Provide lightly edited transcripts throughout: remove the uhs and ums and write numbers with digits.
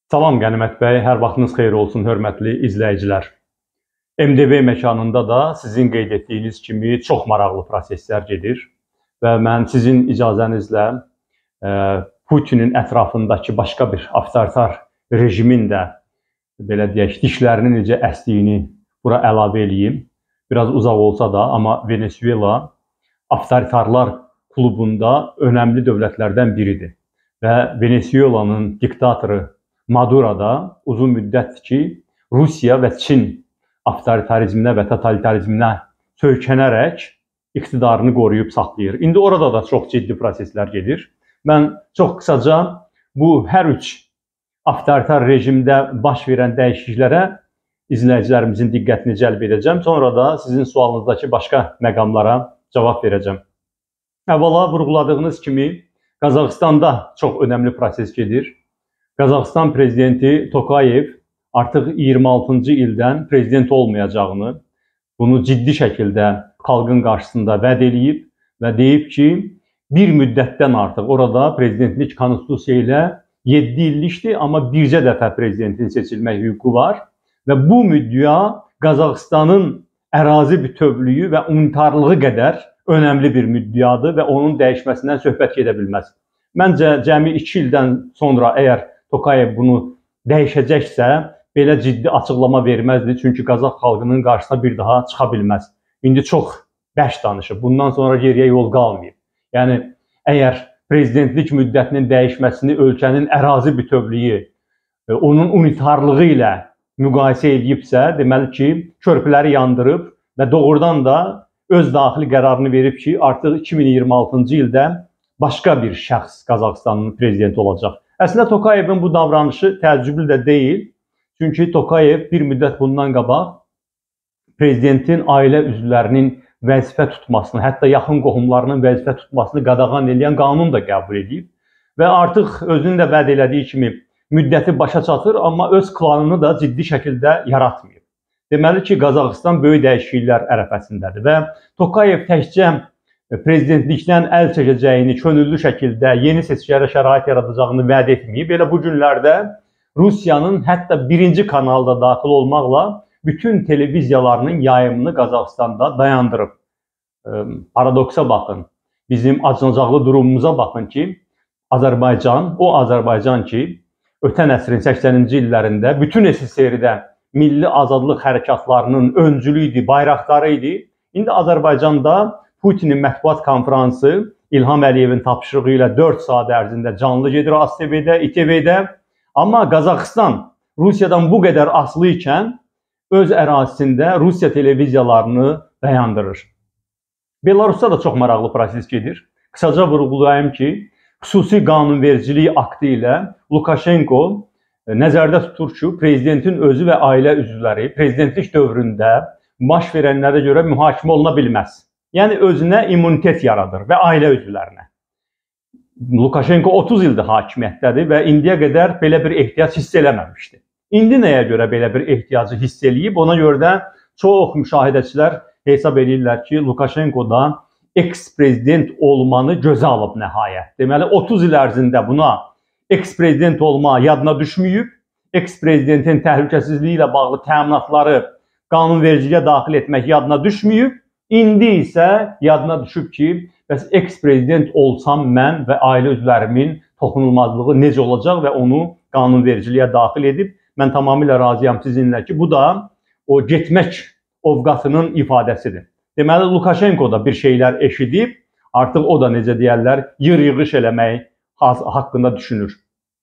Salam Qənimət bəy, hər vaxtınız xeyir olsun, hörmətli izləyicilər. MDB məkanında da sizin qeyd etdiyiniz kimi çox maraqlı proseslər gedir və mən sizin icazənizlə Putinin ətrafındakı başqa bir avtoritar rejimin də, belə deyək, dişlərinin necə əsdiyini bura əlavə edeyim. Biraz uzaq olsa da, amma Venezuela avtoritarlar klubunda önəmli dövlətlərdən biridir və Venezuelanın diktatoru Maduro da uzun müddətdir ki, Rusiya və Çin avtoritarizminə və totalitarizminə söykənərək iqtidarını qoruyub saxlayır. İndi orada da çox ciddi proseslər gedir. Mən çox qısaca bu hər üç avtoritar rejimdə baş verən dəyişikliklərə izləyicilərimizin diqqətini cəlb edəcəm. Sonra da sizin sualınızdakı başqa məqamlara cavab verəcəm. Əvvəla vurğuladığınız kimi Qazaxıstanda çox önəmli proses gedir. Qazaxıstan prezidenti Tokayev artıq 26-cı ildən prezident olmayacağını, bunu ciddi şəkildə xalqın qarşısında vəd edib və deyib ki, bir müddətdən artıq orada prezidentlik konstitusiya ilə 7 illikdir, amma bircə dəfə prezidentin seçilmək hüququ var və bu müddəa Qazaxıstanın ərazi bütövlüyü və unitarlığı qədər önəmli bir müddəadır və onun dəyişməsindən söhbət gedə bilməz. Məncə, cəmi 2 ildən sonra əgər Tokayev bunu dəyişəcəksə, belə ciddi açıqlama verməzdi. Çünki Qazax xalqının qarşısına bir daha çıxa bilməz. İndi çox bəş danışıb. Bundan sonra geriyə yol qalmayıb. Yəni, əgər prezidentlik müddətinin dəyişməsini ölkənin ərazi bütövlüyü, onun unitarlığı ilə müqayisə edibsə, deməli ki, körpüləri yandırıb və doğrudan da öz daxili qərarını verib ki, artıq 2026-cı ildə başqa bir şəxs Qazaxıstanın prezidenti olacaq. Əslində Tokayevin bu davranışı təəccüblü də deyil. Çünki Tokayev bir müddət bundan qabaq prezidentin ailə üzvlərinin vəzifə tutmasını, hətta yaxın qohumlarının vəzifə tutmasını qadağan edən qanun da qəbul edib və artıq özünün də vəd elədiyi kimi müddəti başa çatır, amma öz klanını da ciddi şəkildə yaratmayıb. Deməli ki, Qazaxıstan böyük dəyişikliklər ərəfəsindədir və Tokayev təkcə prezidentlikdən əl çəkəcəyini könüllü şəkildə yeni seçkilərə şərait yaradacağını vəd etməyib. Elə bu günlərdə Rusiyanın hətta birinci kanalda daxil olmaqla bütün televiziyalarının yayımını Qazaxıstanda dayandırıb. Paradoksa baxın, bizim acınacaqlı durumumuza baxın ki, Azərbaycan, o Azərbaycan ki, ötən əsrin 80-ci illərində bütün SSR-də milli azadlıq hərəkatlarının öncülü idi, bayraqdarı idi. İndi Azərbaycanda Putinin mətbuat konfransı İlham Əliyevin tapşırığı ilə 4 saat ərzində canlı gedir ASTV-də, İTV-də. Amma Qazaxıstan Rusiyadan bu qədər asılı ikən öz ərazisində Rusiya televiziyalarını dayandırır. Belarusda da çox maraqlı proses gedir. Qısaca vurğulayayım ki, xüsusi qanunvericilik aktı ilə Lukashenko nəzərdə tutur ki, prezidentin özü və ailə üzvləri prezidentlik dövründə baş verənlərə görə mühakimə oluna bilməz. Yəni, özünə immunitet yaradır və ailə üzvlərinə. Lukashenko 30 ildir hakimiyyətdədir və indiyə qədər belə bir ehtiyac hiss eləməmişdi. İndi nəyə görə belə bir ehtiyacı hiss eləyib? Ona görə də çox müşahidəçilər hesab edirlər ki, Lukashenko da eks-prezident olmanı gözə alıb nəhayət. Deməli, 30 il ərzində buna eks-prezident olma yadına düşməyib, eks-prezidentin təhlükəsizliyi ilə bağlı təminatları qanunvericiliyə daxil etmək yadına düşməyib. İndi isə yadına düşüb ki, bəs eks-prezident olsam mən və ailə üzvlərimin toxunulmazlığı necə olacaq və onu qanunvericiliyə daxil edib. Mən tamamilə razıyam sizinlə ki, bu da o getmək ovqatının ifadəsidir. Deməli, Lukashenko da bir şeylər eşidib, artıq o da necə deyərlər, yığış eləmək haqqında düşünür.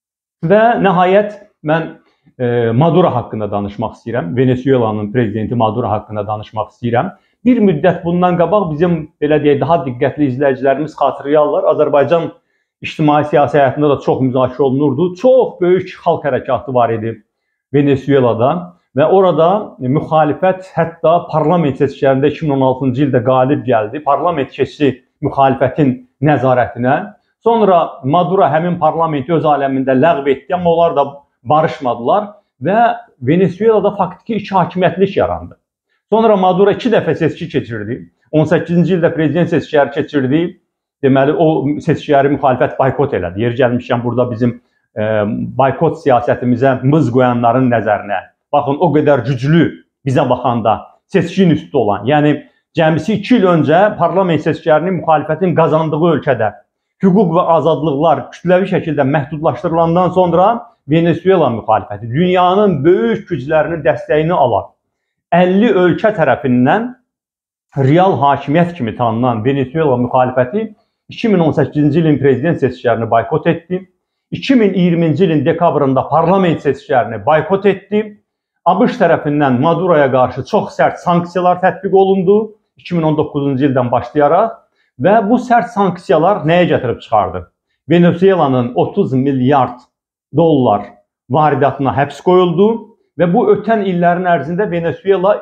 Və nəhayət mən Maduro haqqında danışmaq istəyirəm. Venezuelanın prezidenti Maduro haqqında danışmaq istəyirəm. Bir müddət bundan qabaq bizim, belə deyək, daha diqqətli izləyicilərimiz xatırlayarlar. Azərbaycan ictimai siyasi həyatında da çox müzakirə olunurdu. Çox böyük xalq hərəkatı var idi Venezuelada və orada müxalifət hətta parlament seçkilərində 2016-cı ildə qalib gəldi. Parlament keçdi müxalifətin nəzarətinə. Sonra Maduro həmin parlamenti öz aləmində ləğv etdi, amma onlar da barışmadılar və Venezuelada faktiki iki hakimiyyətlik yarandı. Sonra Maduro 2 dəfə seçki keçirdi. 18-ci ildə prezident seçkiləri keçirdi. Deməli, o seçkiləri müxalifət boykot elədi. Yer gəlmişkən burada bizim boykot siyasətimizə mız qoyanların nəzərinə, baxın, o qədər güclü bizə baxanda seçkin üstü olan, yəni cəmisi 2 il öncə parlament seçkilərinin müxalifətin qazandığı ölkədə hüquq və azadlıqlar kütləvi şəkildə məhdudlaşdırılandan sonra Venezuela müxalifəti dünyanın böyük güclərinin dəstəyini alan 50 ölkə tərəfindən real hakimiyyət kimi tanınan Venezuela müxalifəti 2018-ci ilin prezident seçkilərini boykot etdi. 2020-ci ilin dekabrında parlament seçkilərini boykot etdi. ABŞ tərəfindən Maduroya qarşı çox sərt sanksiyalar tətbiq olundu 2019-cu ildən başlayaraq və bu sərt sanksiyalar nəyə gətirib çıxardı? Venezuelanın 30 milyard dollar varidatına həbs qoyuldu və bu ötən illərin ərzində Venezuela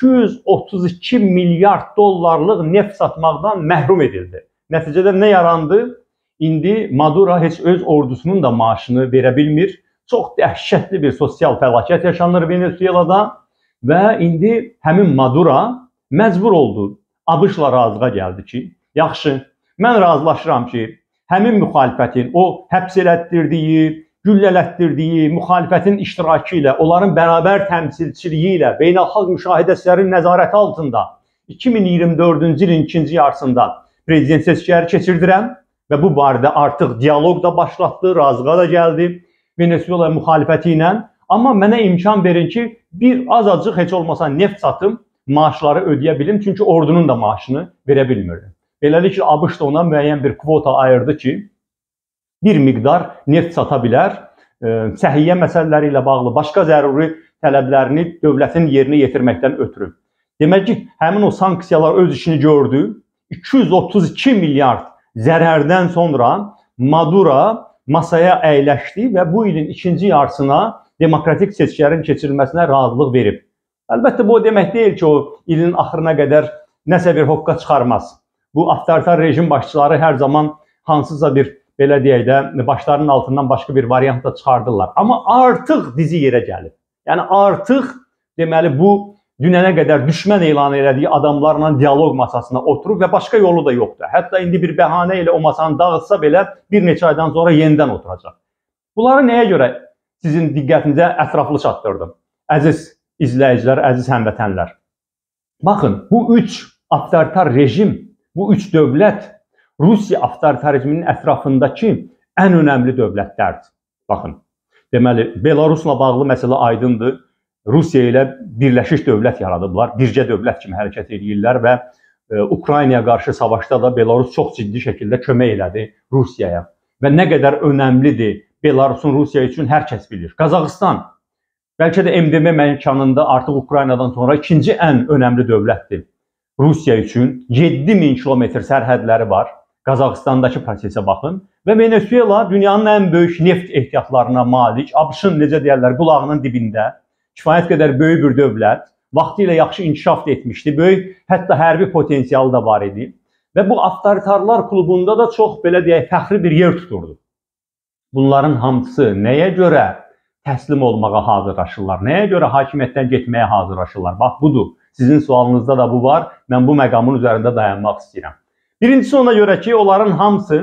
232 milyard dollarlıq neft satmaqdan məhrum edildi. Nəticədə nə yarandı? İndi Maduro heç öz ordusunun da maaşını verə bilmir. Çox dəhşətli bir sosial fəlakət yaşanır Venezuelada və indi həmin Maduro məcbur oldu. ABŞ-la razılığa gəldi ki, yaxşı, mən razılaşıram ki, həmin müxalifətin o həbs elətdirdiyi, güllələtdirdiyi müxalifətin iştirakı ilə, onların bərabər təmsilçiliyi ilə beynəlxalq müşahidəçilərin nəzarəti altında 2024-cü ilin ikinci yarısında prezident seçkiləri keçirdirəm və bu barədə artıq dialoq da başlatdı, razılığa da gəldi Venezuela müxalifəti ilə. Amma mənə imkan verin ki, bir azacıq heç olmasa neft satım, maaşları ödəyə bilim, çünki ordunun da maaşını verə bilmirdi. Beləliklə, ABŞ da ona müəyyən bir kvota ayırdı ki, bir miqdar neft sata bilər, səhiyyə məsələləri ilə bağlı başqa zəruri tələblərini dövlətin yerinə yetirməkdən ötürü. Demək ki, həmin o sanksiyalar öz işini gördü. 232 milyard zərərdən sonra Maduro masaya əyləşdi və bu ilin ikinci yarısına demokratik seçkilərin keçirilməsinə razılıq verib. Əlbəttə, bu o demək deyil ki, o ilin axırına qədər nəsə bir hoqqa çıxarmaz. Bu avtoritar rejim başçıları hər zaman hansısa bir, belə deyək də, başlarının altından başqa bir variant da çıxardırlar. Amma artıq dizi yerə gəlib. Yəni artıq deməli bu dünənə qədər düşmən elan elədiyi adamlarla dialoq masasına oturub və başqa yolu da yoxdur. Hətta indi bir bəhanə ilə o masanı dağıtsa belə bir neçə aydan sonra yenidən oturacaq. Bunları nəyə görə sizin diqqətinizə ətraflı çatdırdım? Əziz izləyicilər, əziz həmvətənlər. Baxın, bu üç avtoritar rejim, bu üç dövlət Rusiya avtoritarizminin ətrafındakı ən önəmli dövlətlərdir. Baxın, deməli, Belarusla bağlı məsələ aydındır. Rusiya ilə birləşmiş dövlət yaradıblar, bircə dövlət kimi hərəkət edirlər və Ukraynaya qarşı savaşda da Belarus çox ciddi şəkildə kömək elədi Rusiyaya. Və nə qədər önəmlidir Belarusun Rusiya üçün hər kəs bilir. Qazaxıstan, bəlkə də MDB məkanında artıq Ukraynadan sonra ikinci ən önəmli dövlətdir. Rusiya üçün 7000 kilometr sərhədləri var. Qazaxıstandakı prosesə baxın və Venezuela dünyanın ən böyük neft ehtiyatlarına malik, ABŞ-ın necə deyərlər, qulağının dibində kifayət qədər böyük bir dövlət, vaxtilə yaxşı inkişaf etmişdi, böyük hətta hərbi potensialı da var idi və bu avtoritarlar klubunda da çox, belə deyək, fəxri bir yer tuturdu. Bunların hamısı nəyə görə təslim olmağa hazırlaşırlar, nəyə görə hakimiyyətdən getməyə hazırlaşırlar? Bax, budur. Sizin sualınızda da bu var. Mən bu məqamın üzərində dayanmaq istəyirəm. Birincisi ona görə ki, onların hamısı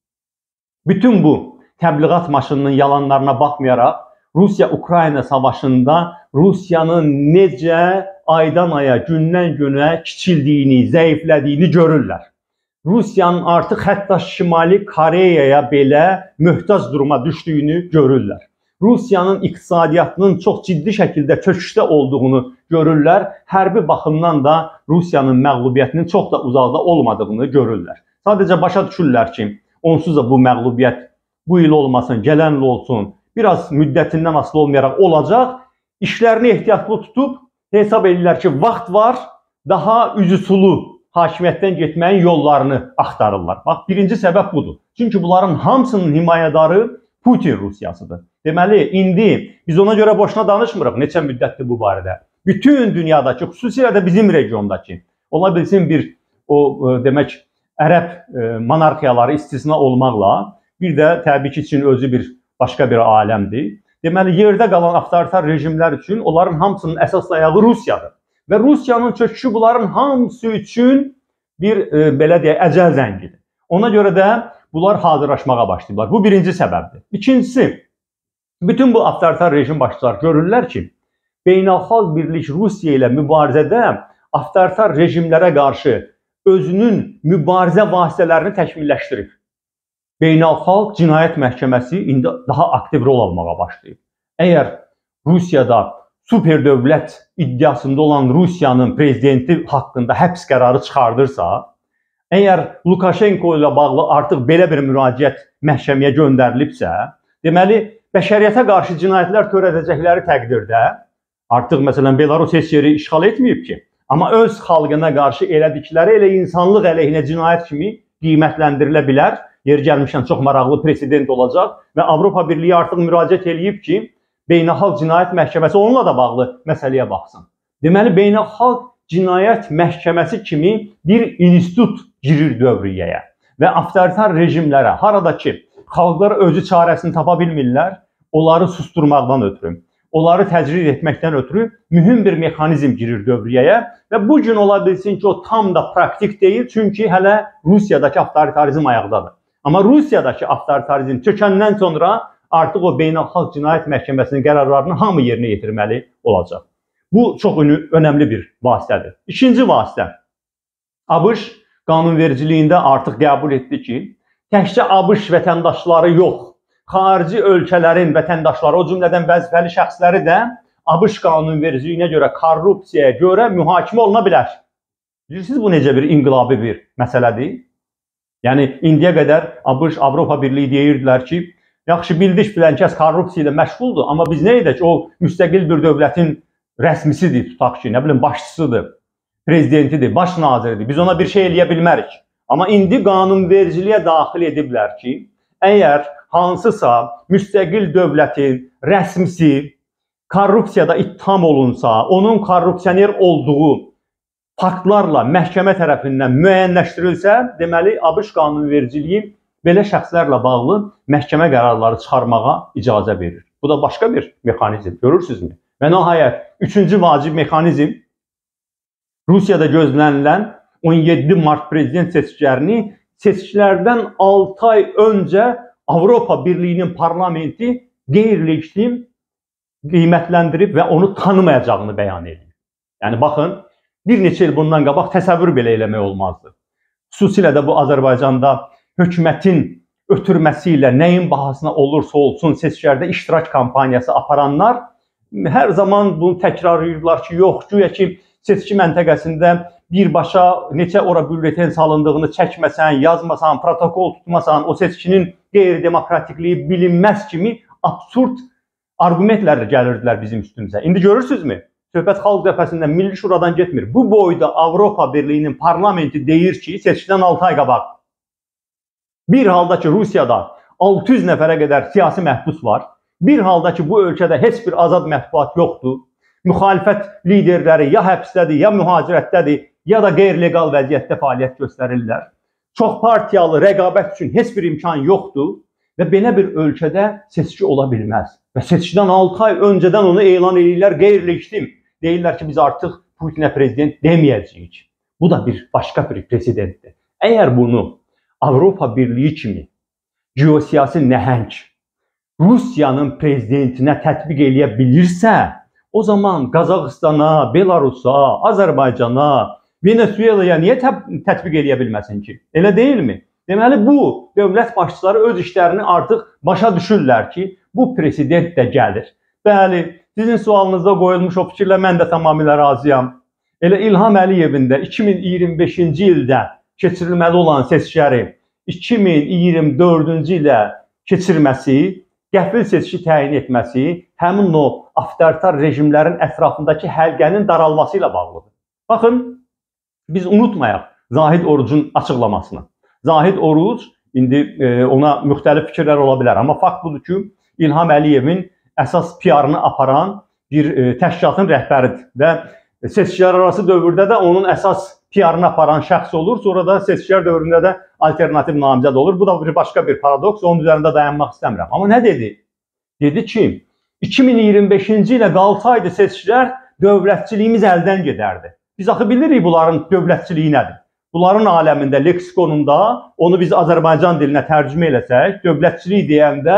bütün bu təbliğat maşınının yalanlarına baxmayaraq Rusiya-Ukrayna savaşında Rusiyanın necə aydan aya, gündən günə kiçildiyini, zəiflədiyini görürlər. Rusiyanın artıq hətta Şimali Koreyaya belə möhtac duruma düşdüyünü görürlər. Rusiyanın iqtisadiyyatının çox ciddi şəkildə çöküşdə olduğunu görürlər. Hərbi baxımdan da Rusiyanın məğlubiyyətinin çox da uzaqda olmadığını görürlər. Sadəcə başa düşürlər ki, onsuz da bu məğlubiyyət bu il olmasın, gələn il olsun, biraz müddətindən asılı olmayaraq olacaq. İşlərini ehtiyatlı tutub hesab edirlər ki, vaxt var, daha üzü sulu hakimiyyətdən getməyin yollarını axtarırlar. Bax, birinci səbəb budur. Çünki bunların hamısının himayədarı Putin Rusiyasıdır. Deməli, indi biz ona görə boşuna danışmırıq, neçə müddətdir bu barədə. Bütün dünyadakı, xüsusilə də bizim regiondakı, ola bilsin bir demək, ərəb monarxiyaları istisna olmaqla, bir də təbii ki, Çin özü bir başqa bir aləmdir. Deməli, yerdə qalan avtoritar rejimlər üçün onların hamısının əsas ayağı Rusiyadır. Və Rusiyanın çöküşü bunların hamısı üçün bir, belə deyək, əcəl zəngidir. Ona görə də bunlar hazırlaşmağa başlayırlar. Bu birinci səbəbdir. İkincisi, Bütün bu avtoritar rejim başçıları görürlər ki, beynəlxalq birlik Rusiya ilə mübarizədə avtoritar rejimlərə qarşı özünün mübarizə vasitələrini təkmilləşdirib. Beynəlxalq Cinayət Məhkəməsi indi daha aktiv rol almağa başlayıb. Əgər Rusiyada super dövlət iddiasında olan Rusiyanın prezidenti haqqında həbs qərarı çıxardırsa, əgər Lukashenko ilə bağlı artıq belə bir müraciət məhkəməyə göndərilibsə, deməli, bəşəriyyətə qarşı cinayətlər törədəcəkləri təqdirdə, artıq məsələn Belarus heç yeri işğal etməyib ki, amma öz xalqına qarşı elədikləri elə insanlıq əleyhinə cinayət kimi qiymətləndirilə bilər. Yer gəlmişən çox maraqlı president olacaq və Avropa Birliyi artıq müraciət eləyib ki, Beynəlxalq Cinayət Məhkəməsi onunla da bağlı məsələyə baxsın. Deməli, Beynəlxalq Cinayət Məhkəməsi kimi bir institut girir dövriyyəyə və avtoritar rejimlərə, harada ki, xalqlar özü çarəsini tapa bilmirlər, onları susturmaqdan ötürü, onları təcrid etməkdən ötürü mühüm bir mexanizm girir dövriyyəyə və bu gün ola bilsin ki, o tam da praktik deyil, çünki hələ Rusiyadakı avtoritarizm ayaqdadır. Amma Rusiyadakı avtoritarizm çökəndən sonra artıq o Beynəlxalq Cinayət Məhkəməsinin qərarlarını hamı yerinə yetirməli olacaq. Bu çox önəmli bir vasitədir. İkinci vasitə, ABŞ qanunvericiliyində artıq qəbul etdi ki, təkcə ABŞ vətəndaşları yox, xarici ölkələrin vətəndaşları, o cümlədən vəzifəli şəxsləri də ABŞ qanunvericiliyinə görə, korrupsiyaya görə mühakimə oluna bilər. Bilirsiniz, bu necə bir inqilabi bir məsələdir? Yəni, indiyə qədər ABŞ, Avropa Birliyi deyirdilər ki, yaxşı bildik filan kəs korrupsiya ilə məşğuldur, amma biz nə edək, o müstəqil bir dövlətin rəsmisidir, tutaq ki, nə bilim, başçısıdır, prezidentidir, baş naziridir, biz ona bir şey eləyə bilmərik. Amma indi qanunvericiliyə daxil ediblər ki, əgər hansısa müstəqil dövlətin rəsmisi korrupsiyada ittiham olunsa, onun korrupsioner olduğu faktlarla məhkəmə tərəfindən müəyyənləşdirilsə, deməli, ABŞ qanunvericiliyi belə şəxslərlə bağlı məhkəmə qərarları çıxarmağa icazə verir. Bu da başqa bir mexanizm, görürsünüzmü? Və nəhayət, üçüncü vacib mexanizm Rusiyada gözlənilən 17 Mart prezident seçkilərdən 6 ay öncə Avropa Birliyinin parlamenti qeyri-legitim qiymətləndirib və onu tanımayacağını bəyan edir. Yəni, baxın, bir neçə il bundan qabaq təsəvvür belə eləmək olmazdı. Xüsusilə də bu Azərbaycanda hökumətin ötürməsi ilə nəyin bahasına olursa olsun seçkilərdə iştirak kampaniyası aparanlar hər zaman bunu təkrarlayırlar ki, yox, güya ki, seçki məntəqəsində birbaşa neçə ora bülletin salındığını çəkməsən, yazmasan, protokol tutmasan, o seçkinin qeyri-demokratikliyi bilinməz kimi absurd argumentlərlə gəlirdilər bizim üstümüzə. İndi görürsünüzmü? Söhbət xalq cəbhəsindən, Milli Şuradan getmir. Bu boyda Avropa Birliyinin parlamenti deyir ki, seçkidən 6 ay qabaq. Bir halda ki, Rusiyada 600 nəfərə qədər siyasi məhbus var. Bir halda ki, bu ölkədə heç bir azad mətbuat yoxdur. Müxalifət liderləri ya həbsdədir, ya mühacirətdədir, ya da qeyri-legal vəziyyətdə fəaliyyət göstərirlər. Çox partiyalı rəqabət üçün heç bir imkan yoxdur və belə bir ölkədə seçki ola bilməz. Və seçkidən 6 ay öncədən onu elan edirlər qeyri-legitim. Deyirlər ki, biz artıq Putinə prezident deməyəcəyik. Bu da bir başqa bir prezidentdir. Əgər bunu Avropa Birliyi kimi geosiyasi nəhəng Rusiyanın prezidentinə tətbiq eləyə bilirsə, o zaman Qazaxıstana, Belarusa, Azərbaycana, Venezuelaya niyə tətbiq eləyə bilməsin ki? Elə deyilmi? Deməli, bu dövlət başçıları öz işlərini artıq başa düşürlər ki, bu prezident də gəlir. Bəli, sizin sualınızda qoyulmuş o fikirlə mən də tamamilə razıyam. Elə İlham Əliyevin də 2025-ci ildə keçirilməli olan seçkiləri 2024-cü ilə keçirməsi, qəfil seçki təyin etməsi həmin o avtoritar rejimlərin ətrafındakı həlqənin daralması ilə bağlıdır. Baxın, biz unutmayaq Zahid Orucun açıqlamasını. Zahid Oruc, indi ona müxtəlif fikirlər ola bilər, amma fakt budur ki, İlham Əliyevin əsas PR-ını aparan bir təşkilatın rəhbəridir və seçkilər arası dövrdə də onun əsas PR-ını aparan şəxs olur, sonra da seçkilər dövründə də alternativ namizəd olur. Bu da başqa bir paradoks, onun üzərində dayanmaq istəmirəm. Amma nə dedi? Dedi ki, 2025-ci ilə qalsaydı seçkilər, dövlətçiliyimiz əldən gedərdi. Biz axı bilirik bunların dövlətçiliyi nədir? Bunların aləmində, leksikonunda onu biz Azərbaycan dilinə tərcümə eləsək, dövlətçilik deyəndə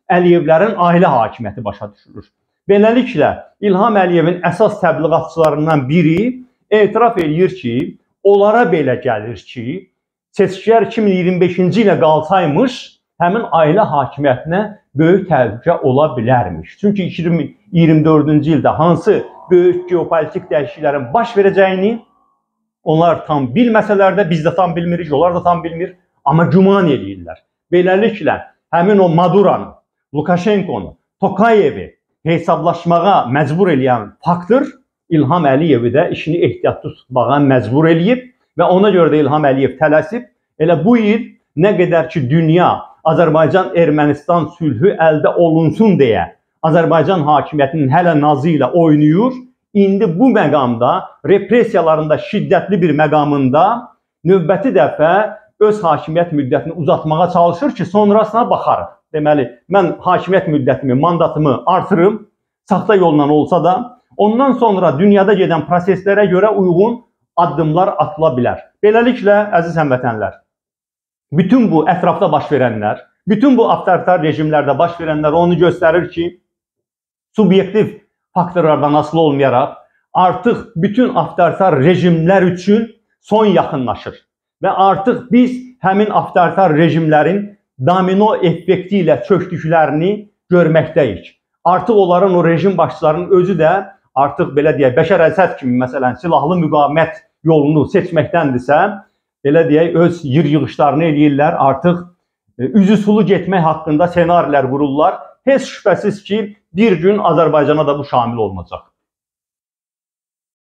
Əliyevlərin ailə hakimiyyəti başa düşülür. Beləliklə, İlham Əliyevin əsas təbliğatçılarından biri etiraf edir ki, onlara belə gəlir ki, seçkilər 2025-ci ilə qalsaymış, həmin ailə hakimiyyətinə böyük təhlükə ola bilərmiş. Çünki 2024-cü ildə hansı böyük geopolitik dəyişikliklərin baş verəcəyini onlar tam bilməsələr də, biz də tam bilmirik, onlar da tam bilmir, amma güman edirlər. Beləliklə, həmin o Maduranı, Lukashenkonu, Tokayevi hesablaşmağa məcbur eləyən faktor İlham Əliyevi də işini ehtiyatlı tutmağa məcbur eləyib və ona görə də İlham Əliyev tələsib. Elə bu il nə qədər ki, dünya Azərbaycan-Ermənistan sülhü əldə olunsun deyə Azərbaycan hakimiyyətinin hələ nazı ilə oynayır. İndi bu məqamda, repressiyalarında şiddətli bir məqamında növbəti dəfə öz hakimiyyət müddətini uzatmağa çalışır ki, sonrasına baxarıq. Deməli, mən hakimiyyət müddətimi, mandatımı artırım, saxta yolla olsa da, ondan sonra dünyada gedən proseslərə görə uyğun addımlar atıla bilər. Beləliklə, əziz həmvətənlər, bütün bu ətrafda baş verənlər, bütün bu avtoritar rejimlərdə baş verənlər onu göstərir ki, subyektiv faktorlardan asılı olmayaraq, artıq bütün avtoritar rejimlər üçün son yaxınlaşır. Və artıq biz həmin avtoritar rejimlərin domino effekti ilə çökdüklərini görməkdəyik. Artıq onların, o rejim başçılarının özü də artıq belə deyək, Bəşər Əsəd kimi məsələn silahlı müqavimət yolunu seçməkdəndirsə, belə deyək, öz yığışlarını eləyirlər, artıq üzü sulu getmək haqqında senarilər qururlar. Heç şübhəsiz ki, bir gün Azərbaycana da bu şamil olunacaq.